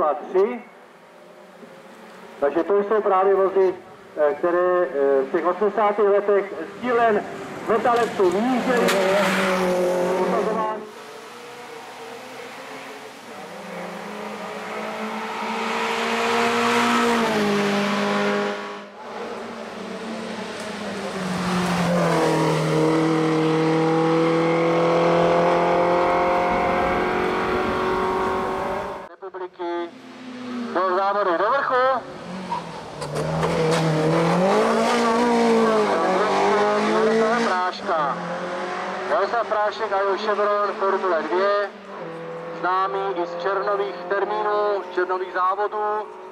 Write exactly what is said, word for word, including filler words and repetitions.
Formula tři. Takže to jsou právě vozy, které v těch osmdesátých letech s dílem metalistů vyjížděli. Republiky do závody do vrchu. Jaroslav Prášek a jeho Chevron Formule dva, známý i z červnových termínů, červnových závodů.